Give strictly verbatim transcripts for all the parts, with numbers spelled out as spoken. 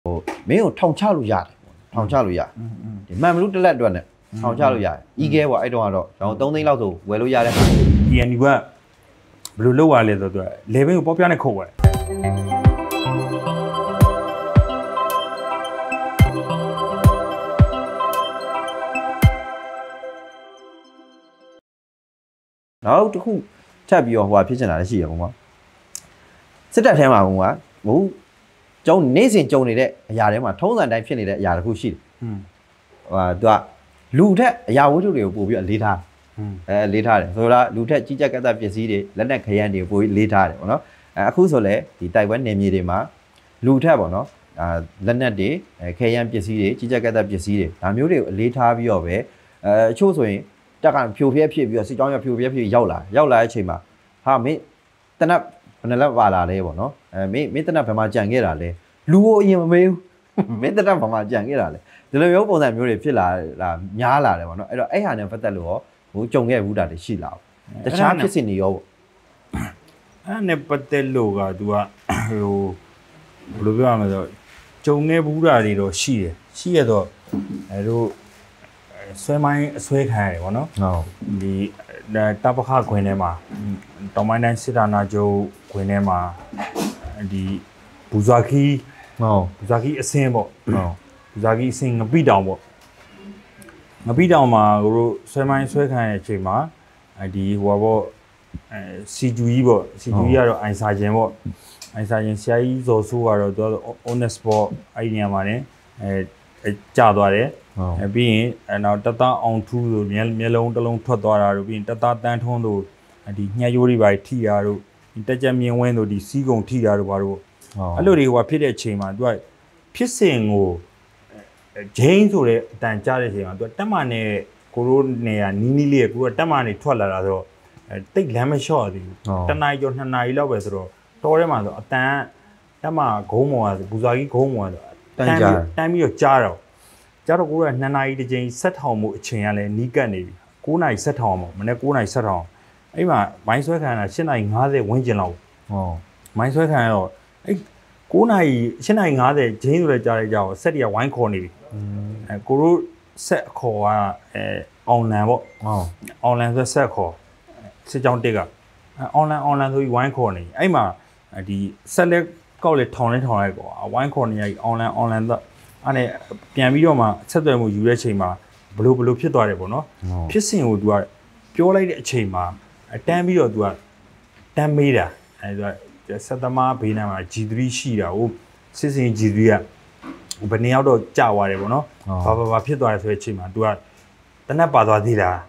没有ထောင်ချလို့ရတယ်ထောင်ချလို့ရတယ်ဒီမှန်မလို့တက်လက်အတွက်နဲ့ထောင်ချလို့ရတယ်ဤကဲပေါ့အဲ့တော့ကတော့ကျွန်တော်သုံးသိန်းလောက်ဆိုဝယ်လို့ရတဲ့ဒီအန်ဒီကဘယ်လိုလုပ်ရလဲဆိုတော့လေဘင်းကိုပေါပြနဲ့ခုတ်ရတယ်နောက်တစ်ခုထပ်ပြီးတော့ဟိုဟာဖြစ်ချင်တာလည်းရှိရပုံကစစ်တပ်ထဲမှာပုံကဟိုကျုံနေစဉ်ကျုံနေတဲ့အရာတွေမှာထုံးစံတိုင်းဖြစ်နေတဲ့အရာတစ်ခုရှိတယ်ဟိုသူကလူထက်အရာဝတ္ထုတွေကိုပို့ပြီးအလေးထားအဲလေးထားတယ်ဆိုတော့လူထက်ကြီးကြပ်ကတ်သက်ပစ္စည်းတွေလက်နက်ခရမ်းတွေပို့ပြီးလေးထားတယ်ပေါ့နော်အဲအခုဆိုလဲဒီတိုက်ပွဲနယ်မြေတွေမှာလူထက်ပေါ့နော်အာလက်နက်တွေခရမ်းပစ္စည်းတွေကြီးကြပ်ကတ်သက်ပစ္စည်းတွေဒါမျိုးတွေကိုအလေးထားပြီးတော့ပဲအဲအချို့ဆိုရင်တက်ကဖြိုဖျက်ဖြစ်ပြီးတော့စစ်ကြောင်းရဖြိုဖျက်ဖြစ်ရောက်လာရောက်လာတဲ့အချိန်မှာဟာမင်းတနက်ဘယ်နှလက်ပါလာလဲပေါ့နော်အဲမင်းမင်းတနက်ဘယ်မှာကြံခဲ့တာလဲလူကိုအရင်မမေးဘူးမင်းတနက်ဘယ်မှာကြံခဲ့တာလဲဒီလိုမျိုးပုံစံမျိုးတွေဖြစ်လာလာများလာတယ်ပေါ့နော်အဲ့တော့အဲ့ဟာနဲ့ပတ်သက်လို့ဟိုကြုံခဲ့ဘူးတာတွေရှိလာဘူးတခြားဖြစ်စဉ်တွေရောပေါ့အဲ့နဲ့ပတ်သက်လို့က तू ကဟိုဘယ်လိုပြောရမလဲဆိုကြုံခဲ့ဘူးတာတွေတော့ရှိတယ်ရှိရတော့အဲတို့ဆွဲမိုင်းအဆွဲခံရတယ်ဗောနော်ဟုတ်ဒီတပခခွင်ထဲမှာတောင်ပိုင်းတိုင်းစစ်တာနာကျုပ်ခွင်ထဲမှာဒီဘူဇာခီဟုတ်ဘူဇာခီအစင်းပေါ့ဟုတ်ဘူဇာခီအစင်းငပိတောင်ပေါ့ငပိတောင်မှာတို့ဆွဲမိုင်းဆွဲခံရတဲ့အချိန်မှာဒီဟိုပေါ့အဲစီဂျူကြီးပေါ့စီဂျူကြီးကတော့အိုင်စာချင်းပေါ့အိုင်စာချင်းဆရာကြီးဇော်ဆိုးကတော့သူက honest ပေါ့အဲ့ဒီနေရာမှာねအဲကြာသွားတယ်အဲပြီးရင်အဲနောက်တသားအောင်ထူးဆိုမျက်လုံးတစ်လုံးထွက်သွားတာတို့ပြီးရင်တသားတန်းထွန်းတို့ဒီညှက်ရိုးတွေပါထိတာတို့တက်ကြမြင်ဝင်းတို့ဒီစီးကုံထိတာတို့ဘာတို့အဲ့လိုတွေဟိုဖြစ်တဲ့အချိန်မှာသူကဖြစ်စဉ်ကိုဂျိန်းဆိုတဲ့အတန်ကြားတဲ့အချိန်မှာသူကတက်မနဲ့ကိုရိုးနေရနီးနီးလေးကိုကတက်မနဲ့ထွက်လာတာဆိုတော့တိတ်လမ်းမလျှော့သေးဘူးတနားကျော်နှစ်နာရီလောက်ပဲဆိုတော့တောထဲမှာဆိုအတန်တက်မဂုံးမော်ကဘူဇာကြီးဂုံးမော်ဆိုတန်းကြားတန်းပြီးတော့ကြားတော့ကြားတော့ကိုကနှစ်နာရီတစ်ချိန်ဆက်ထောင်မှုအချိန်ကလည်းနီးကပ်နေပြီကိုးနာရီဆက်ထောင်အောင်မနေ့ကိုးနာရီဆက်ထောင်အဲ့မှာမိုင်းဆွဲခံရတာ၈နာရီ၅၀ဝန်းကျင်လောက်ဟုတ်မိုင်းဆွဲခံရတော့အဲ့ကိုးနာရီ၈နာရီ၅၀ဂျင်းဆိုတဲ့ကြားလိုက်ကြတော့ဆက်တွေကဝိုင်းခေါ်နေပြီအဲကိုတို့ဆက်ခေါ်ကအဲအောင်လန်ပေါ့ဟုတ်အောင်လန်ဆိုဆက်ခေါ်စစ်ကြောင်းတစ်ကအောင်လန်အောင်လန်ဆိုပြီးဝိုင်းခေါ်နေအဲ့မှာဒီဆက်လက်ကောက်လေထောင်လဲထောင်လိုက်ပေါ့ဝိုင်းခေါ်နေရအောင်လန်အောင်လန်တော့အဲ့နဲ့ပြန်ပြီးတော့မှဆက်သွယ်မှုယူတဲ့ချိန်မှာဘလို့ဘလို့ဖြစ်သွားတယ်ပေါ့နော်ဖြစ်စဉ်ကို तू ကပြောလိုက်တဲ့အချိန်မှာတန်းပြီးတော့ तू ကတန်းမေးတာအဲ तू ကဆက်သမားဘေးနားမှာ ဂျီသရီ ရှိတာဟိုစစ်စင် ဂျီသရီ ကဘယ်နှစ်ယောက်တော့ကြာသွားတယ်ပေါ့နော်ဘာဘာဘာဖြစ်သွားတယ်ဆိုတဲ့အချိန်မှာ तू ကတနက်ပါသွားသေးလား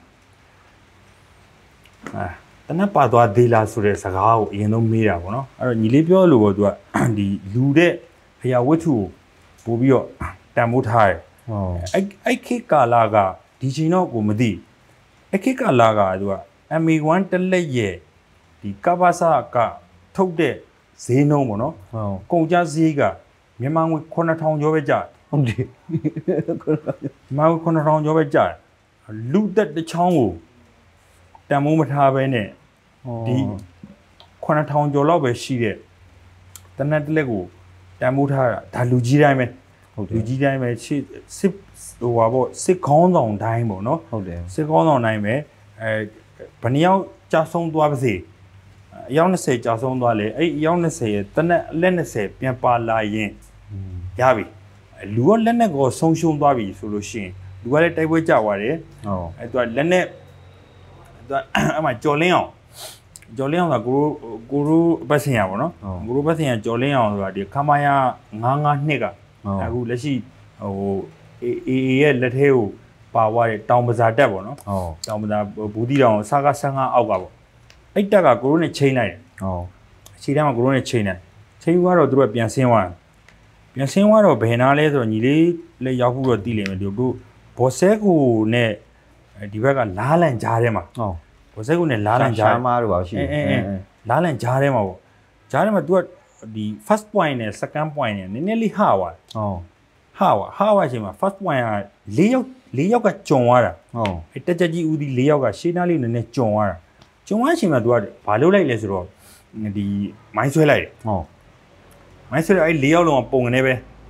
အဲတနက်ပါသွားသေးလားဆိုတဲ့စကားကိုအရင်ဆုံးမေးတာပေါ့နော်အဲ့တော့ညီလေးပြောလို့ပေါ့ तू ကဒီလူတဲ့ဖျားဝတ္ထုကိုပို့ပြီးတော့တန်ဖိုးထားတယ်ဟုတ်အဲ့အဲ့ခေတ်ကာလကဒီချိန်တော့ကိုမသိအဲ့ခေတ်ကာလကသူက အမ် ဝမ်း တလက်ရဲ့ဒီကပ္ပစကထုတ်တဲ့ဈေးနှုန်းပေါ့နော်ဟုတ်ကုန်ကြဈေးကမြန်မာငွေခုနှစ်ထောင်ကျော်ပဲကျဟုတ်တယ်မြန်မာငွေခုနှစ်ထောင်ကျော်ပဲကျလူသက်တစ်ချောင်းကိုတန်ဖိုးမထားဘဲနဲ့ဒီခုနှစ်ထောင်ကျော်လောက်ပဲရှိတဲ့တနက်တလက်ကိုတန်ဖိုးထားတာဒါလူကြီးတိုင်းပဲဟုတ်တယ်လူကြီးတိုင်းပဲစစ်စစ်ဟိုပါပေါ့စစ်ခေါင်းဆောင်တိုင်းပေါ့နော်ဟုတ်တယ်စစ်ခေါင်းဆောင်တိုင်းပဲအဲဘယ်နှယောက်ကြာဆုံးသွားပါစေအယောက်၂၀ကြာဆုံးသွားလေအဲ့အယောက်၂၀ရဲ့တနက်လက်၂၀ပြန်ပါလာရင်ရပြီလူကလက်နဲ့ကိုဆုံးရှုံးသွားပြီဆိုလို့ရှိရင်လူကလည်းတိုက်ပွဲကြသွားတယ်ဟုတ်အဲသူကလက်နဲ့သူကအဲ့မှာကြော်လင်းအောင်ကျော်လင်းအောင်ကကိုကိုရိုးပတ်စင်ရပါတော့ကိုရိုးပတ်စင်ရကျော်လင်းအောင်ဆိုတာဒီခမာယာငါးငါးနှစ်ကအခုလက်ရှိဟိုအေအေရဲ့လက်ထဲကိုပါသွားတဲ့တောင်ပဇာတက်ပေါ့နော်တောင်ပဇာဘူးတီတောင်စာကဆန်းကားအောက်ကပေါ့အဲ့တက်ကကိုရိုးနဲ့ချိန်လိုက်တယ်ဟုတ်ခြေထဲမှာကိုရိုးနဲ့ချိန်တယ်ချိန်သွားတော့သူတို့ကပြန်ဆင်းသွားပြန်ဆင်းသွားတော့ဘယ်နာလဲဆိုတော့ညီလေးလည်းရောက်ဖို့တော့တည်လိမ့်မယ်သူတို့ဘော်ဆဲကိုနဲ့ဒီဘက်ကလားလန်ကြားထဲမှာဟုတ်ဘော်ဆဲကိုနဲ့လားလန်ကြားမှာတော့ပါရှိတယ်လားလန်ကြားထဲမှာပေါ့ကြားထဲမှာ तू ကဒီ first point နဲ့ second point နဲ့နည်းနည်းလေးဟာသွားဟုတ်ဟာသွားဟာသွားချိန်မှာ first point က၄ယောက်၄ယောက်ကကြုံသွားတာဟုတ်အဲတက်ကြကြီးဦးဒီ၄ယောက်ကရှေးနားလေးနည်းနည်းကြုံသွားတာကြုံသွားချိန်မှာ तू ကဘာလုပ်လိုက်လဲဆိုတော့ဒီမိုင်းဆွဲလိုက်တယ်ဟုတ်မိုင်းဆွဲလိုက်အဲ့၄ယောက်လုံးကပုံကနေပဲ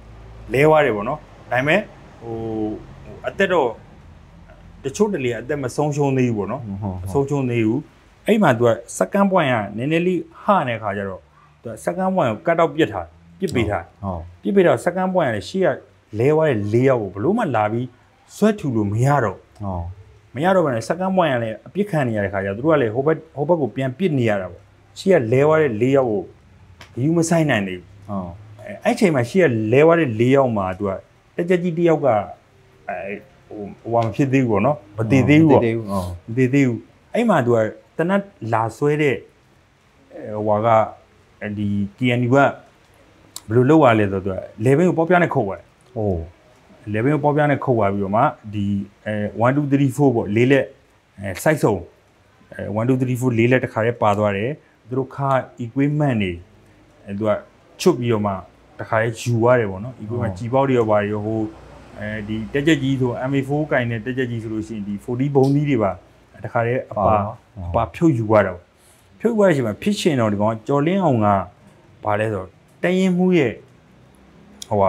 လဲသွားတယ်ပေါ့နော်ဒါပေမဲ့ဟိုအသက်တော့တချို့တလေအသက်မဆုံးရှုံးသေးဘူးပေါ့နော်မဆုံးရှုံးသေးဘူးအဲ့မှာ तू က second point ကနည်းနည်းလေးဟနေတဲ့ခါကျတော့ तू second point ကို cut out ပြစ်ထားပြစ်ပေးထားဟုတ်ပြစ်ပေးတော့ second point ကလည်းရှေ့ကလဲသွားတဲ့၄ယောက်ကိုဘလို့မှလာပြီးဆွဲထူလို့မရတော့ဟုတ်မရတော့ဘဲနဲ့ second point ကလည်းအပြစ်ခံနေရတဲ့ခါကျတော့သူတို့ကလည်းဟိုဘက်ဟိုဘက်ကိုပြန်ပြစ်နေရတာပေါ့ရှေ့ကလဲသွားတဲ့၄ယောက်ကိုယူမဆိုင်နိုင်သေးဘူးဟုတ်အဲ့ချိန်မှာရှေ့ကလဲသွားတဲ့၄ယောက်မှာ तू ကတက်ကြကြီးတစ်ယောက်ကအဲဟိုဟိုမဖြစ်သေးဘူးပေါ့နော်မတည်သေးဘူးပေါ့မတည်သေးဘူးအဲ့မှာ तू ကတနတ်လာဆွဲတဲ့ဟိုကဒီ K N U ကဘယ်လိုလုပ်ရလဲဆိုတော့ သူက level ကိုပေါပြနဲ့ခုတ်သွားတယ်ဟို level ကိုပေါပြနဲ့ခုတ်သွားပြီးတော့မှဒီအဲone two three fourပေါ့လေးလက်အဲ site ဆုံးအဲone two three fourလေးလက်တစ်ခါရဲပါသွားတယ်သူတို့ခါ equipment တွေအဲသူကချွတ်ပြီးတော့မှတစ်ခါရဲယူရတယ်ပေါ့နော် equipment ကြီးပေါက်တွေရောပါရောဟိုအဲဒီတက်ကြကြီးဆို M A four ကင်တဲ့တက်ကြကြီးဆိုလို့ရှိရင်ဒီfortyဘုံသီးတွေပါတခါရဲအပါအပါဖြုတ်ယူရတာဖြုတ်သွားရချိန်မှာဖြစ်ရှင်တော့ဒီကောင်ကြော်လင်းအောင်ကဘာလဲဆိုတရင်မှုရဲ့ဟိုဟာ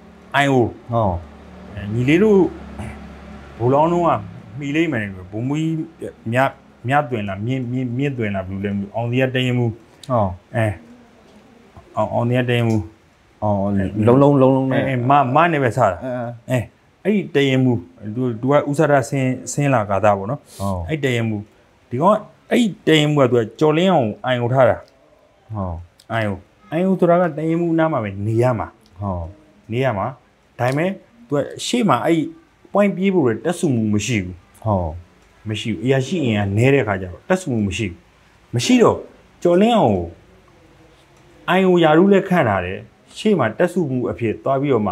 I O ဟုတ်ညီလေးတို့ဘူလောင်းတော့ကမှီလိမ့်မယ်ဘုံမူကြီးမြမြတွင်လားမြင့်မြင့်မြင့်တွင်လားဘယ်လိုလဲအောင်စီရတရင်မှုဟုတ်အဲအောင်အောင်စီရတရင်မှုအော်လုံးလုံးလုံးလုံးနဲ့အဲမမနဲ့ပဲစားတာအဲအဲ့ဒီတရင်မှုသူသူကဥစားရဆင်းဆင်းလာကာသားပေါ့နော်ဟုတ်အဲ့တရင်မှုဒီကောင်အဲ့တရင်မှုကသူကကြော်လင်းအောင်အိုင်ကိုထားတာဟုတ်အိုင်ကိုအိုင်ကိုဆိုတာကတရင်မှုနားမှာပဲနေရမှာဟုတ်နေရမှာဒါပေမဲ့သူကရှေ့မှာအဲ့ point ပြေးဖို့တက်စုမှုမရှိဘူးဟုတ်မရှိဘူးအရာရှိရင်ကနဲတဲ့ခါကျတော့တက်စုမှုမရှိဘူးမရှိတော့ကြော်လင်းအောင်အိုင်ကိုယာရုလည်းခန့်ထားတယ်ရှေ့မှာတက်စုမှုအဖြစ်သွားပြီးတော့မှ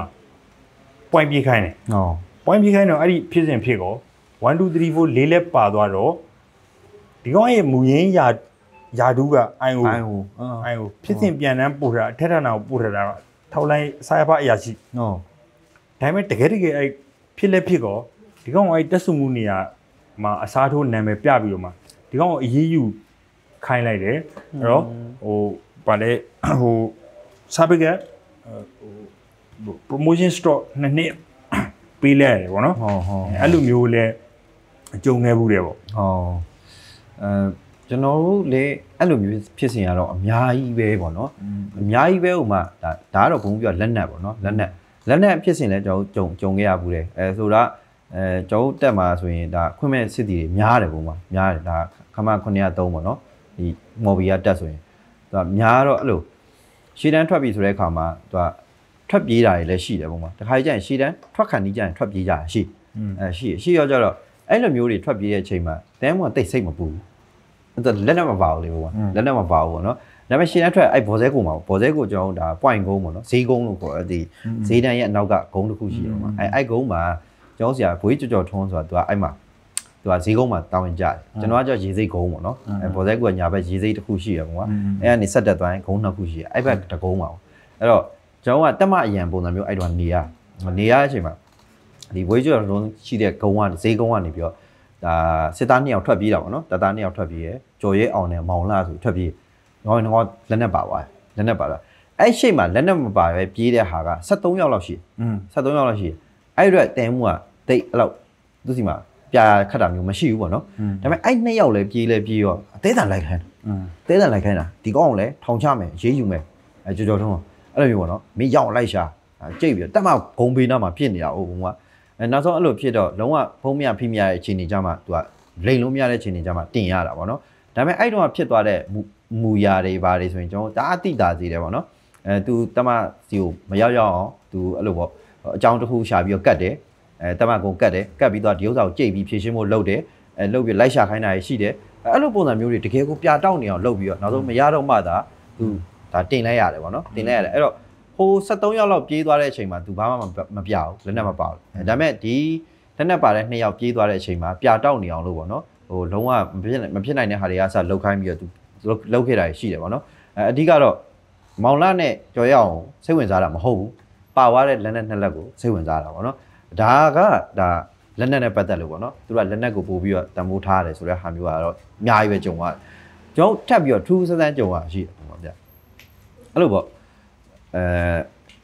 point ပြေးခိုင်းတယ်ဟုတ် point ပြေးခိုင်းတော့အဲ့ဒီဖြစ်စဉ်ဖြစ်ကောone two three fourလေးလက်ပါသွားတော့ဒီကောင်ရဲ့မူရင်းယာယာဒူးကအိုင်ကိုအိုင်ကိုအိုင်ကိုဖြစ်စဉ်ပြန်တန်းပို့တာအထက်ထနာကိုပို့ထားတာထောက်လိုက်စာရဖအရာရှိဟုတ်ဒါပေမဲ့တကယ်တကယ်အဲ့ဖြစ်လက်ဖြစ်ကောဒီကောင်အဲ့တက်စုမှုနေရာမှာအစားထိုးနာမည်ပြပြီးတော့မှဒီကောင်ကိုအရေးယူခိုင်းလိုက်တယ်အဲ့တော့ဟိုဗာလဲဟိုစာပေကဟို promotion stock နှစ်နှစ်ပေးလဲတယ်ဗောနော်ဟုတ်ဟုတ်အဲ့လိုမျိုးလဲအကြုံခဲ့ဘူးတယ်ဗောဟုတ်အဲကျွန်တော်တို့လည်းအဲ့လိုမျိုးဖြစ်စဉ်ရတော့အများကြီးပဲဗောနော်အများကြီးပဲဟိုမှာဒါဒါကတော့ဘုံပြောလက်နက်ဗောနော်လက်နက်လက်နက်ဖြစ်စဉ်လဲကျွန်တော်ကြုံကြုံခဲ့ရဘူးတယ်အဲဆိုတော့အဲကျွန်တော်တက်မှာဆိုရင်ဒါခွင့်မဲ့စစ်တီတွေများတယ်ဘုံမှာများတယ်ဒါခမခုနှစ်သုံးဗောနော်ဒီမော်ဘီယာတက်ဆိုရင်သူကများတော့အဲ့လိုရှေ့တန်းထွက်ပြီဆိုတဲ့အခါမှာသူကထွက်ပြေးတာတွေလည်းရှိတယ်ဘုံမှာတခါကျရင်ရှေ့တန်းထွက်ခံနေကြရင်ထွက်ပြေးကြတာရှိအဲရှိရှိရောကြတော့အဲ့လိုမျိုးတွေထွက်ပြေးတဲ့အချိန်မှာတန်းကတိတ်စိတ်မပူဘူးလက်နဲ့မပါဘူးလေဘုံမှာလက်နဲ့မပါဘူးဗောနော်ဒါပေမဲ့ရှေ့တန်းထွက်အဲ့ဘော်ဇဲကိုမှာဘော်ဇဲကိုကျွန်တော်ဒါ point ကုန်းဗောနော်ဈေးကုန်းလို့ခေါ်ဒီဈေးတန်းရဲ့အနောက်ကဂုံးတစ်ခုရှိတယ်ဗောမှာအဲ့အဲ့ဂုံးမှာကျွန်တော်ဆရာဘွေးကြော်ကြော်ထုံးဆိုတာသူကအဲ့မှာသူကဈေးကုန်းမှာတာဝန်ကျတယ်ကျွန်တော်ကကြောက်ရေစိတ်ကုန်းဗောနော်အဲ့ဘော်ဇဲကညာဘက်ရေစိတ်တစ်ခုရှိရဗောကွာအဲ့ကနေဆက်တက်သွားရင်ဂုံးနှစ်ခုရှိရအဲ့ဘက်တကုန်းပါဗောအဲ့တော့ကျွန်တော်ကတက်မအရန်ပုံစံမျိုးအဲ့တော့နေရနေရတဲ့အချိန်မှာဒီဘွေးကြော်လုံးရှိတဲ့ဂုံးကဈေးကုန်းကနေပြီးတော့ဒါစစ်သားနှစ်ယောက်ထွက်ပြေးတာဗောနော်တပ်သားနှစ်ယောက်ထွက်ပြေးရကြော်ရဲအောင်နဲ့မောင်လာဆိုထွက်ပြေးတော့တော့လက်နဲ့ပါသွားလက်နဲ့ပါသွားအဲ့ရှိမှလက်နဲ့မပါပဲပြေးတဲ့ဟာကseventeenယောက်လောက်ရှိอืมseventeenယောက်လောက်ရှိအဲ့အတွက်တဲမှုကတိတ်အဲ့လောက်သူစီမှာပြာခတ်တာမျိုးမရှိဘူးဗောနော်ဒါပေမဲ့အဲ့နှစ်ယောက်လည်းပြေးလဲပြေးရောအသေးတန်လိုက်ခိုင်းอืมအသေးတန်လိုက်ခိုင်းတာဒီကောင်ကလည်းထောင်ချမယ်ရေးယူမယ်အဲကြော်ကြော်ထုံးအဲ့လိုမျိုးဗောနော်မင်းရောက်လိုက်ရှာကြိတ်ပြီးတက်မဂုံဘေးနားမှာဖြစ်နေတာဟုတ်ဘုံကအဲနောက်ဆုံးအဲ့လိုဖြစ်တော့လုံးဝဖုံးမြဖိမြရဲ့အခြေအနေကြမှာသူကလိန်လုံးမြတဲ့အခြေအနေကြမှာတင်ရတာဗောနော်ဒါပေမဲ့အဲ့တုန်းကဖြစ်သွားတဲ့မူရာတွေဘာတွေဆိုရင်ကျွန်တော်ဒါအတိတာစီတယ်ဗောနော်အဲသူတမစီကိုမရောက်ရောက်အောင်သူအဲ့လိုဗောအကြောင်းတစ်ခုရှာပြီးတော့ကတ်တယ်အဲတမကုံကတ်တယ်ကတ်ပြီးတော့ဒီဥစ္စာကိုကြိတ်ပြီးဖြည့်ရှင်းဖို့လုပ်တယ်အဲလုပ်ပြီးလိုက်ရှာခိုင်းတာရှိတယ်အဲ့လိုပုံစံမျိုးတွေတကယ်ကိုပြတောက်နေအောင်လုပ်ပြီးတော့နောက်ဆုံးမရတော့မှသာသူဒါတင်လိုက်ရတယ်ဗောနော်တင်လိုက်ရတယ်အဲ့တော့ဟိုseventeenယောက်လောက်ပြေးသွားတဲ့အချိန်မှာသူဘာမှမပြဘူးလက်နဲ့မပါဘူးအဲဒါပေမဲ့ဒီလက်နဲ့ပါတဲ့နှစ်ယောက်ပြေးသွားတဲ့အချိန်မှာပြတောက်နေအောင်လို့ဗောနော်ဟိုလုံးဝမဖြစ်မဖြစ်နိုင်တဲ့ဟာတွေကစလောက်ခိုင်းပြီးတော့သူလောက်ခဲ့တာရှိတယ်ဗောနော်အဲအဓိကတော့မောင်လာနဲ့ကြော်ရအောင်စိတ်ဝင်စားတာမဟုတ်ဘူးပါသွားတဲ့လက်နဲ့နှစ်လက်ကိုစိတ်ဝင်စားတာဗောနော်ဒါကဒါလက်နဲ့နဲ့ပတ်သက်လို့ဗောနော်သူကလက်နဲ့ကိုပို့ပြီးတော့တံမိုးထားရတယ်ဆိုတဲ့ဟာမျိုးကတော့အများကြီးပဲကြုံရတယ်ကျွန်တော်ထပ်ပြီးတော့ထူးဆန်းဆန်းကြုံရရှိတယ်ဗောဗျအဲ့လိုဗောအဲ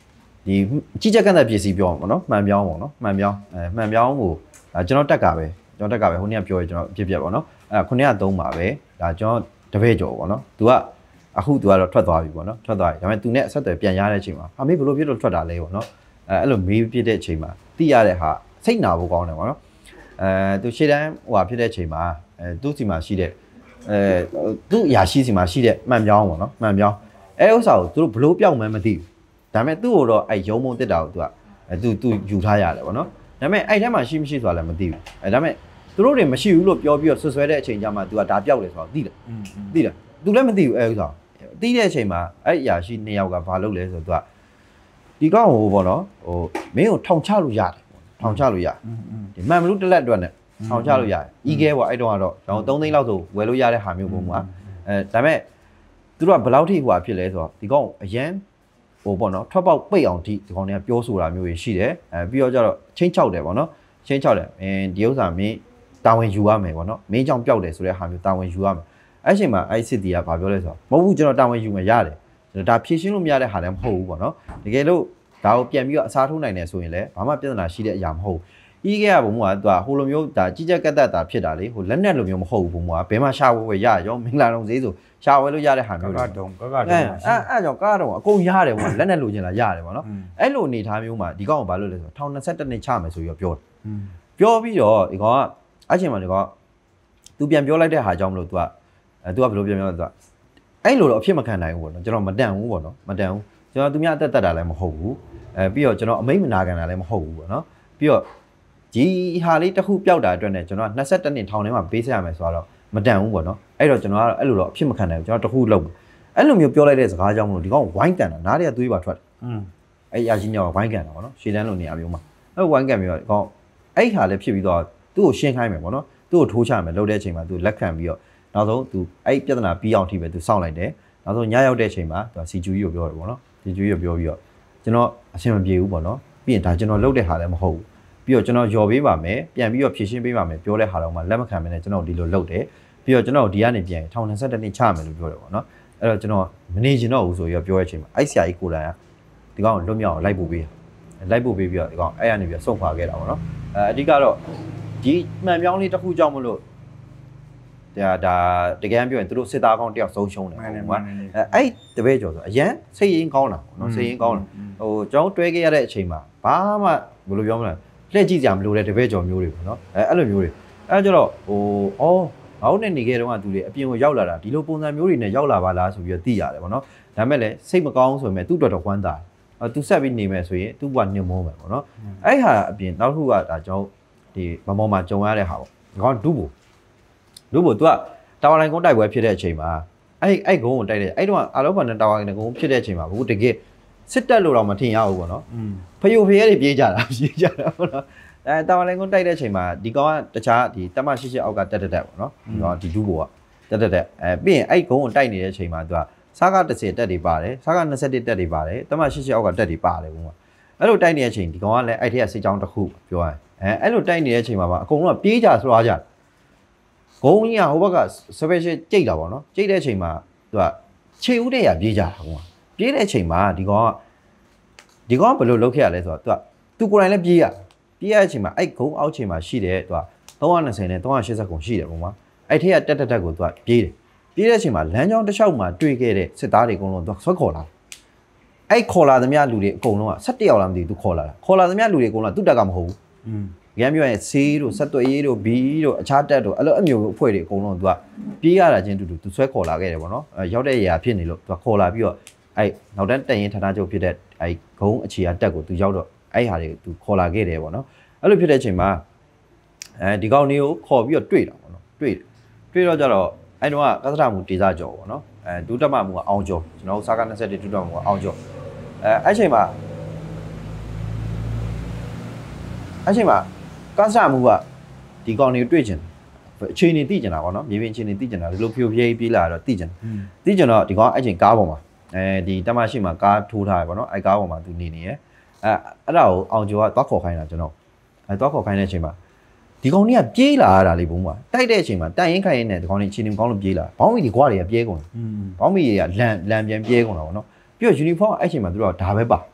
ဒီကြီးကြပ်ကန့်သက်ပစ္စည်းပြောမှာပေါ့နော်မှန်ပြောင်းပေါ့နော်မှန်ပြောင်းအဲမှန်ပြောင်းကိုဒါကျွန်တော်တက်ကပဲကျွန်တော်တက်ကပဲဟိုနေ့ကပြောရကျွန်တော်ပြစ်ပြတ်ပေါ့နော်အဲခုနှစ်ကသုံးပါပဲဒါကျွန်တော်တပည့်ကျော်ပေါ့နော်သူကအခုသူကတော့ထွက်သွားပြီပေါ့နော်ထွက်သွားပြီဒါပေမဲ့သူနဲ့အဆက်အသွယ်ပြန်ရတဲ့အချိန်မှာဟာမေးဘလို့ပြစ်လို့ထွက်တာလဲပေါ့နော်အဲအဲ့လိုမေးပြစ်တဲ့အချိန်မှာသိရတဲ့ဟာစိတ်နာဖို့ကောင်းတယ်ပေါ့နော်အဲသူရှေ့တန်းဟိုဟာဖြစ်တဲ့အချိန်မှာအဲသူ့စီမှာရှိတဲ့အဲသူ့အရာရှိစီမှာရှိတဲ့မှန်ပြောင်းပေါ့နော်မှန်ပြောင်းအဲဥစ္စာကိုသူတို့ဘလို့ပြောင်းမှန်းမသိဘူးဒါပေမဲ့သူ့ကိုတော့အဲရုံမုံတက်တာကိုသူကအဲသူသူယူထားရတယ်ပေါ့နော်ဒါပေမဲ့အဲ့ထဲမှာရှိမရှိဆိုတာလည်းမသိဘူးအဲဒါပေမဲ့သူတို့တွေမရှိဘူးလို့ပြောပြီးတော့ဆွဆွဲတဲ့အချိန်ကျမှသူကဒါပြောက်တယ်ဆိုတော့သိတယ်သိတယ်သူလည်းမသိဘူးအဲဥစ္စာသိတဲ့အချိန်မှာအဲ့အရာရှိနှစ်ယောက်ကဘာလုပ်လဲဆိုတော့သူကဒီကောင်ဟိုပေါ့နော်ဟိုမင်းကိုထောင်ချလို့ရတယ်ထောင်ချလို့ရတယ်ဒီမှန်မလို့တစ်လက်အတွက်နဲ့ထောင်ချလို့ရတယ်ဤခဲပေါ့အဲ့တော့ကတော့ကျွန်တော်သုံးသိန်းလောက်ဆိုဝယ်လို့ရတဲ့ဟာမျိုးပုံမှာအဲဒါပေမဲ့သူတို့ကဘယ်လောက်ထိဟိုဟာဖြစ်လဲဆိုတော့ဒီကောင်အရန်ဟိုပေါ့နော်ထွက်ပေါက်ပိတ်အောင်ထိဒီကောင်တွေကပြောဆိုတာမျိုးတွေရှိတယ်အဲပြီးတော့ကျတော့ချင်းချောက်တယ်ပေါ့နော်ချင်းချောက်တယ်အင်းဒီဥစ္စာမင်းတာဝန်ယူရမယ်ပေါ့နော်မင်းကြောင့်ပျောက်တယ်ဆိုတဲ့ဟာမျိုးတာဝန်ယူရမယ်အဲ့ချိန်မှာအဲ့စစ်တီကဘာပြောလဲဆိုတော့မဟုတ်ဘူးကျွန်တော်တာဝန်ယူမယ်ရတယ်ဒါဖြည့်ရှင်းလို့မရတဲ့ဟာလည်းမဟုတ်ဘူးပေါ့နော်တကယ်လို့ဒါကိုပြန်ပြီးတော့အစားထိုးနိုင်တယ်ဆိုရင်လည်းဘာမှပြဿနာရှိတဲ့အရာမဟုတ်ဘူးဤကဲကဘုံကသူကဟိုလိုမျိုးဒါကြီးကြက်ကတ်တက်တာဖြစ်တာလေဟိုလက်နဲ့လိုမျိုးမဟုတ်ဘူးဘုံကဘယ်မှာရှာဝဲဝဲရရောမင်္ဂလာတော်ဈေးဆိုရှာဝဲလို့ရတဲ့ဟာမျိုးတွေကတုံကကတုံအဲအဲ့ကြောင့်ကားတော့အကုန်ရတယ်ဘုံကလက်နဲ့လိုချင်လာရတယ်ပေါ့နော်အဲ့လိုအနေထားမျိုးမှာဒီကောင်ကဘာလို့လဲဆိုတော့ထောင်နှစ်ဆက်နှစ်ချမယ်ဆိုပြီးတော့ပြောတယ်ပြောပြီးတော့ဒီကောင်ကအဲ့ချိန်မှာဒီကောင်သူပြန်ပြောလိုက်တဲ့ဟာကြောင့်မလို့ तू ကအဲ तू ကဘယ်လိုပြန်ပြောလဲ तू ကအဲ့လိုတော့အဖြစ်မခံနိုင်ဘူးပေါ့နော်ကျွန်တော်မတန်ဘူးပေါ့နော်မတန်ဘူးကျွန်တော်သူများအသက်တက်တာလည်းမဟုတ်ဘူးအဲပြီးတော့ကျွန်တော်အမိတ်မနာခံတာလည်းမဟုတ်ဘူးပေါ့နော်ပြီးတော့ဒီဟာလေးတစ်ခုပျောက်တာအတွက်နဲ့ကျွန်တော်နှစ်ဆက်နှစ်ထောင်ထဲမှာပေးဆက်ရမယ်ဆိုတော့မတန်ဘူးပေါ့နော်အဲ့တော့ကျွန်တော်ကတော့အဲ့လိုတော့အဖြစ်မခံနိုင်ဘူးကျွန်တော်တစ်ခုလုံးအဲ့လိုမျိုးပြောလိုက်တဲ့စကားကြောင့်မလို့ဒီကောင်ဝိုင်းကန်တာနားတွေကသွေးပါထွက်တယ်อืมအဲ့အရာကြီးညောင်းဝိုင်းကန်တာပေါ့နော်ရှေ့တန်းလိုနေရာမျိုးမှာအဲ့ဝိုင်းကန်ပြီးတော့ဒီကောင်အဲ့ဟာလည်းဖြစ်ပြီးတော့သူ့ကိုရှင်းခိုင်းမယ်ပေါ့နော်သူ့ကိုထိုးချမယ်လုပ်တဲ့အချိန်မှာသူလက်ခံပြီးတော့နောက်ဆုံးသူအဲ့ပြဿနာပြီးအောင်ထိပဲသူစောင့်လိုက်တယ်နောက်ဆုံးညရောက်တဲ့အချိန်မှာသူစီဂျူကြီးကိုပြောတယ်ပေါ့နော်စီဂျူကြီးကိုပြောပြီးတော့ကျွန်တော်အဆင်မပြေဘူးပေါ့နော်ပြီးရင်ဒါကျွန်တော်လုပ်တဲ့ဟာလည်းမဟုတ်ဘူးပြီးတော့ကျွန်တော်ယော်ပေးပါမယ်ပြန်ပြီးတော့ဖြည့်ရှင်းပေးပါမယ်ပြောတဲ့ဟာတော့မှလက်မခံမနဲ့ကျွန်တော်ဒီလိုလုပ်တယ်ပြီးတော့ကျွန်တော်ဒီကနေပြန်ထောင်နှစ်နှစ်ချမယ်လို့ပြောတယ်ပေါ့နော်အဲ့တော့ကျွန်တော်မနေချင်တော့ဘူးဆိုပြီးတော့ပြောတဲ့အချိန်မှာအဲ့ဆရာကြီးကိုယ်တိုင်ကဒီကောင်လွတ်မြောက်အောင်လိုက်ပို့ပေးလိုက်ပို့ပေးပြီးတော့ဒီကောင်အဲ့ကနေပြီးဆုံးခွာခဲ့တာပေါ့နော်အဲအဓိကတော့ဒီမှန်ပြောင်းလေးတစ်ခုကြောင့်မလို့ဒါဒါတကယ်ပြောရင်သူတို့စစ်သားကောင်းတယောက်ဆုံးရှုံးတယ်ပေါ့ကွာအဲအဲ့တပည့်ကျော်ဆိုအရန်စိတ်ရင်းကောင်းတာပေါ့နော်စိတ်ရင်းကောင်းတာဟိုကျွန်တော်တွဲခဲ့ရတဲ့အချိန်မှာဘာမှဘယ်လိုပြောမလဲလှည့်ကြည့်ကြမလို့တဲ့တပည့်ကျော်မျိုးတွေပေါ့နော်အဲအဲ့လိုမျိုးတွေအဲကျတော့ဟိုအော်ငါတို့နဲ့နေခဲ့တော့ကသူတွေအပြင်ကိုရောက်လာတာဒီလိုပုံစံမျိုးတွေနဲ့ရောက်လာပါလားဆိုပြီးတော့သိရတယ်ပေါ့နော်ဒါမဲ့လည်းစိတ်မကောင်းဆိုပေမဲ့သူ့တော်တော်ကွမ်းတာအဲသူဆက်ပြီးနေမယ်ဆိုရင်သူ့ဘဝညှို့မိုးမယ်ပေါ့နော်အဲ့ဟာအပြင်နောက်တစ်ခုကဒါကျွန်တော်ဒီမမောမှာကြုံရတဲ့ဟာပေါ့ဒီကောင်ဒုဘူဒုဘူ तू ကတာဝါလိုင်ကုန်းတိုက်ပွဲဖြစ်တဲ့အချိန်မှာအဲ့အဲ့ကုန်းကိုတိုက်တဲ့အဲ့တော့အာလောဘန်နဲ့တာဝါလိုင်ကုန်းဖြစ်တဲ့အချိန်မှာဘူးတကယ်စစ်တက်လို့တော့မထင်ရဘူးပေါ့နော်ဖယိုဖရဲတွေပြေးကြတာပြေးကြတာပေါ့နော်အဲတာဝါလိုင်ကုန်းတိုက်တဲ့အချိန်မှာဒီကောင်ကတခြားဒီတက်မရှိရှိအောက်ကတက်တက်တက်ပေါ့နော်ဒီကောင်ဒီဒုဘူကတက်တက်တက်အဲပြီးရင်အဲ့ကုန်းကိုတိုက်နေတဲ့အချိန်မှာ तू ကစားကတစ်ဆယ်တက်တွေပါတယ်စားကနှစ်ဆက်တက်တွေပါတယ်တက်မရှိရှိအောက်ကတက်တွေပါတယ်ဘုံကအဲ့လိုတိုက်နေတဲ့အချိန်ဒီကောင်ကလည်းအဲ့ထက်ကစစ်ကြောင်းတစ်ခုပြောရရင်အဲအဲ့လိုတိုက်နေတဲ့အချိန်မှာပါအကုန်လုံးကပြေးကြဆွားကြဂုံကြီးကဟိုဘက်က special ကြိတ်တာပေါ့နော်ကြိတ်တဲ့အချိန်မှာသူကခြေဦးတဲ့ရပြေးကြတာဟိုကပြေးတဲ့အချိန်မှာဒီကောင်ကဒီကောင်ကဘယ်လိုလုပ်ခဲ့ရလဲဆိုတော့သူကသူကိုယ်တိုင်လည်းပြေးရပြေးရတဲ့အချိန်မှာအဲ့ဂုံအောက်ချိန်မှာရှိတယ်သူကသုံးရာနှစ်ဆယ်နဲ့သုံးရာရှစ်ဆယ်ကုန်ရှိတယ်ပုံမှာအဲ့ထက်ကတက်တက်တက်ကိုသူကပြေးတယ်ပြေးတဲ့အချိန်မှာလမ်းကြောင်းတစ်လျှောက်မှာတွေ့ခဲ့တဲ့စစ်သားတွေအကုန်လုံးသူကဆွဲခေါ်လာအဲ့ခေါ်လာသမျှလူတွေအကုန်လုံးက၁၁ယောက်လားမသိဘူးသူခေါ်လာတာခေါ်လာသမျှလူတွေအကုန်လုံးကသူ့တက်ကမဟုတ်ဘူးอืมရမ်းပြောရင်ဆေးတို့ဆက်သွယ်ရေးတို့ဘီတို့အခြားတက်တို့အဲ့လိုအမျိုးအဖွဲ့တွေအကုန်လုံးသူကပြေးရတာချင်းတူတူသူဆွဲခေါ်လာခဲ့တယ်ပေါ့နော်အဲရောက်တဲ့နေရာဖြစ်နေလို့သူကခေါ်လာပြီးတော့အဲ့နောက်တန်းတက်ရင်ဌာနချုပ်ဖြစ်တဲ့အဲ့ဂုံးအခြေအတက်ကိုသူရောက်တော့အဲ့ဟာတွေသူခေါ်လာခဲ့တယ်ပေါ့နော်အဲ့လိုဖြစ်တဲ့အချိန်မှာအဲဒီကောင်လေးကိုခေါ်ပြီးတော့တွေ့တာပေါ့နော်တွေ့တွေ့တော့ကြတော့အဲ့တော့ကသဒ္ဒမှုဒေသကျော်ပေါ့နော်အဲဒုတမမှုကအောင်ကျော်ကျွန်တော်တို့စာကနှစ်ဒုတမမှုကအောင်ကျော်အဲအဲ့ချိန်မှာအဲ့ချိန်မှာကသဒ္ဒမှုကဒီကောင်လေးတွေ့ချင်အခြေအနေသိချင်တာပေါ့နော်မြေပြင်အခြေအနေသိချင်တာဒီလိုဖြိုဖြဲပြေးလာတော့သိချင်သိချင်တော့ဒီကောင်အဲ့ချိန်ကားပေါ်မှာအဲဒီတမရှိမှာကားထိုးထားတယ်ပေါ့နော်အဲ့ကားပေါ်မှာသူနေနေရအဲအဲ့ဒါကိုအောင်ကျော်ကသွားခေါ်ခိုင်းတာကျွန်တော်အဲသွားခေါ်ခိုင်းတဲ့အချိန်မှာဒီကောင်ကြီးကပြေးလာရတာလေဘုံမှာတိုက်တဲ့အချိန်မှာတိုင်ရင်ခိုင်ရင်နဲ့ဒီကောင်ကြီးချင်းနေကောင်းလို့ပြေးလာဘောင်းမီဒီကွာတွေကပြေးကုန်တယ်ဘောင်းမီတွေကလန်လန်ပြန်ပြေးကုန်တာပေါ့နော်ပြီးတော့ uniform အဲ့ချိန်မှာသူတို့ကဒါပဲပါ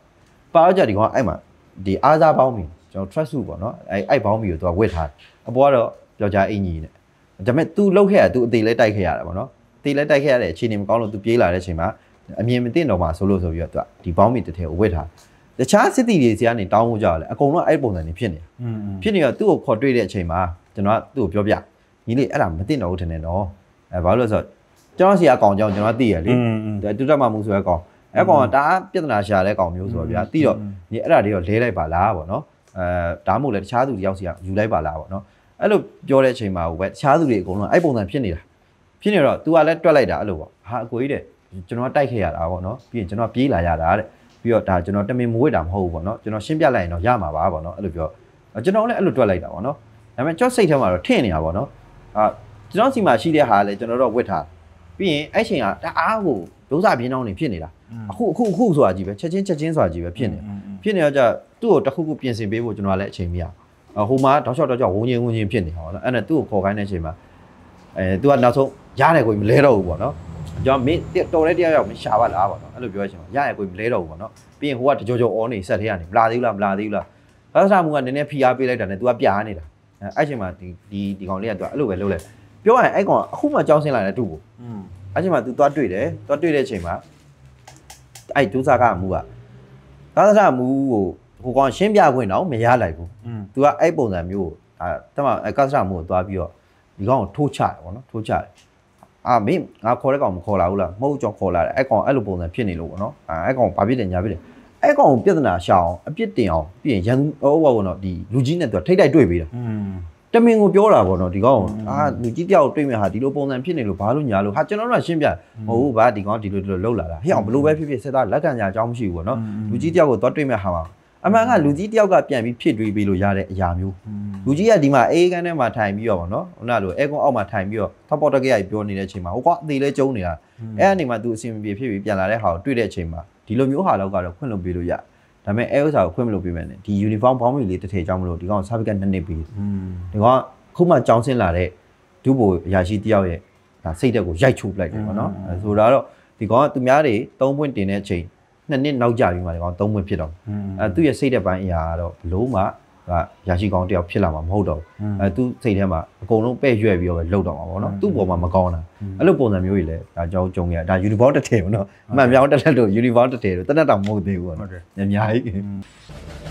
ပါတော့ကြဒီကောင်အဲ့မှာဒီအားစားပေါင်းပြီကျွန်တော် trust စုပေါ့နော်အဲ့အဲ့ပေါင်းပြီကိုသူကဝစ်ထားအပေါ်ကတော့ယောက်ျားအင်ကြီးနဲ့ဒါပေမဲ့ तू လောက်ခဲ့ရ तू အသေးလဲတိုက်ခဲ့ရတာပေါ့နော်အသေးလဲတိုက်ခဲ့ရတဲ့အခြေအနေမကောင်းလို့ तू ပြေးလာတဲ့အချိန်မှာအမြင်မသိတော့မှဆိုလို့ဆိုပြီးတော့ तू ဒီပေါင်းပြီတစ်ထည်ကိုဝစ်ထားတခြားစစ်တီတွေစီကနေတောင်းဖို့ကြောက်လဲအကုန်လုံးအဲ့ပုံစံတွေဖြစ်နေဖြစ်နေတော့သူ့ကိုခေါ်တွေ့တဲ့အချိန်မှာကျွန်တော်ကသူ့ကိုပြောပြညီလေးအဲ့ဒါမသိတော့ဘူးထင်တယ်နော်အဲဘာလို့လဲဆိုတော့ကျွန်တော်စီအကောင်ကြောင့်ကျွန်တော်သိရလေတူတက်မှမှုဆိုရဲကောင်အဲ့ကောင်ကဒါပြဿနာရှာတဲ့ကောင်မျိုးဆိုတော့ဗျာသိတော့ညီအဲ့ဒါတွေတော့လဲလိုက်ပါလားပေါ့နော်အဲဒါမှမဟုတ်လဲတခြားသူတယောက်စီကယူလိုက်ပါလားပေါ့နော်အဲ့လိုပြောတဲ့အချိန်မှာပဲတခြားသူတွေအကုန်လုံးအဲ့ပုံစံဖြစ်နေတာဖြစ်နေတော့ तू ကလည်းတွက်လိုက်တာအဲ့လိုပေါ့ဟာအကိုကြီးတဲ့ကျွန်တော်တိုက်ခဲ့ရတာပေါ့နော်ပြီးရင်ကျွန်တော်ပြေးလာရတာတဲ့ပြီးတော့ဒါကျွန်တော်တမင်မဝိတ်တာမဟုတ်ဘူးပေါ့နော်ကျွန်တော်ရှင်းပြလိုက်ရင်တော့ရမှာပါပေါ့နော်အဲ့လိုပြောကျွန်တော်လည်းအဲ့လိုတွက်လိုက်တာပေါ့နော်ဒါပေမဲ့ကြော့စိတ်ထဲမှာတော့ထင့်နေတာပေါ့နော်အာကျွန်တော်စီမှာရှိတဲ့ဟာလည်းကျွန်တော်တော့ဝစ်ထားပြီးရင်အဲ့ချိန်ကတအားကိုဒုစပြင်းအောင်နေဖြစ်နေတာအခုအခုအခုဆိုတာကြီးပဲချက်ချင်းချက်ချင်းဆိုတာကြီးပဲဖြစ်နေဖြစ်နေတော့ကြသူ့ကိုတခုခုပြင်ဆင်ပေးဖို့ကျွန်တော်လည်းအချိန်မရဟိုမှာတောက်လျှောက်တောက်လျှောက်ဝုန်းချင်းဝုန်းချင်းဖြစ်နေဟောနော်အဲ့နဲ့သူ့ကိုခေါ်ခိုင်းတဲ့အချိန်မှာအဲ तू ကနောက်ဆုံးရတယ်ကိုမလဲတော့ဘူးပေါ့နော်ကျွန်တော်မင်းတော်တဲ့တရားရောက်မရှာပါလားပေါ့နော်အဲ့လိုပြောချင်ပါရရကိုမလဲတော့ဘူးပေါ့နော်ပြီးရင်ဟိုကတကြောကြောအောနေဆက်ထဲကနေမလာသေးဘူးလားမလာသေးဘူးလားဘာသာမှုကနည်းနည်းဖိအားပေးလိုက်တာနဲ့ तू ကပြားနေတာအဲ့ချိန်မှာဒီဒီဒီကောင်လေးက तू အဲ့လိုပဲလုပ်လိုက်ပြောရရင်အဲ့ကောင်အခုမှကြောင်းဆင်းလာတဲ့တူကိုအဲ့ချိန်မှာ तू သွားတွေ့တယ်သွားတွေ့တဲ့အချိန်မှာအဲ့ဒုစကမှုကသာသနာမှုကိုဟိုကောင်ရှင်းပြခွင့်တော့မရလိုက်ဘူး तू ကအဲ့ပုံစံမျိုးကိုဒါတမအဲ့ကာသနာမှုကိုသွားပြီးတော့ဒီကောင်ကိုထိုးချတယ်ပေါ့နော်ထိုးချတယ်အာမင်းငါခေါ်တဲ့ကောင်မခေါ်လာဘူးလားမဟုတ်ကြောင့်ခေါ်လာတယ်အဲ့ကောင်အဲ့လိုပုံစံဖြစ်နေလို့ပေါ့နော်အဲ့ကောင်ဘာဖြစ်တယ်ညာဖြစ်တယ်အဲ့ကောင်ပြဿနာရှာအောင်အပြစ်တင်အောင်ပြီးရင်ရန်ဟိုဘောနော်ဒီလူကြီးနဲ့သူထိတ်တိုက်တွေ့ပေးတာတမင်ကိုပြောတာပေါ့နော်ဒီကောင်အာလူကြီးတယောက်တွေ့မြဟာဒီလိုပုံစံဖြစ်နေလို့ဘာလို့ညာလို့ဟာကျွန်တော်တို့ကရှင်းပြမဟုတ်ဘူးဗျာဒီကောင်ဒီလိုဒီလိုလှုပ်လာတာဟဲ့အောင်ဘလို့ပဲဖြစ်ဖြစ်စစ်သားလက်ခံကြအကြောင်းမရှိဘူးပေါ့နော်လူကြီးတယောက်ကိုသွားတွေ့မြဟာမှာအမှန်ကလူကြီးတယောက်ကပြန်ပြီးဖြစ်တွေးပေးလို့ရတဲ့အရာမျိုးလူကြီးကဒီမှာအေးကန်းထဲမှာထိုင်ပြီးတော့ဗောနော်ခုနလိုအဲကွန်အောက်မှာထိုင်ပြီးတော့ထပ်ပေါ်တက်ကြရပြောနေတဲ့အချိန်မှာဟိုကအသေးလဲကျုံနေတာအဲ့အနေမှာသူအစီအမပြေဖြစ်ပြီးပြန်လာတဲ့ဟာကိုတွေ့တဲ့အချိန်မှာဒီလိုမျိုးဟာတော့ကတော့ခွင့်လို့ပေးလို့ရဒါပေမဲ့အဲဥစ္စာကိုခွင့်မလို့ပေးမယ်နဲ့ဒီ uniform ဘောင်းမီလေးတစ်ထည်ကြောင်းမလို့ဒီကောင် certificate နှစ်နှစ်ပေးဒီကောင်ခုမှကြောင်းဆင်းလာတဲ့ဒုဗိုလ်အရာရှိတယောက်ရဲ့ဒါစိတ်တက်ကိုရိုက်ချိုးပလိုက်တယ်ဗောနော်ဆိုတော့ဒီကောင်ကသူများတွေသုံးပွင့်တင်တဲ့အချိန်နှစ်နှစ်နောက်ကြပြီးမှဒီကောင်သုံးပွင့်ဖြစ်တော့အဲသူ့ရဲ့စိတ်တဲ့ပိုင်းအရာကတော့ဘလို့မှကရာရှိကောင်တယောက်ဖြစ်လာမှာမဟုတ်တော့ဘူးအဲသူစိတ်ထဲမှာအကုန်လုံးပဲ့ရွက်ပြီးတော့ပဲလှုပ်တော့မှာပေါ့နော်သူ့ပေါ်မှာမကောင်းတာအဲ့လိုပုံစံမျိုးကြီးလဲဒါကြောင့်ကြုံရဒါ uniform တစ်ထည်ပေါ့နော်အမှန်ပြောင်းတက်လက်လို့ uniform တစ်ထည်လို့တနက်တောင်မဟုတ်သေးဘူးပေါ့နော်အများကြီး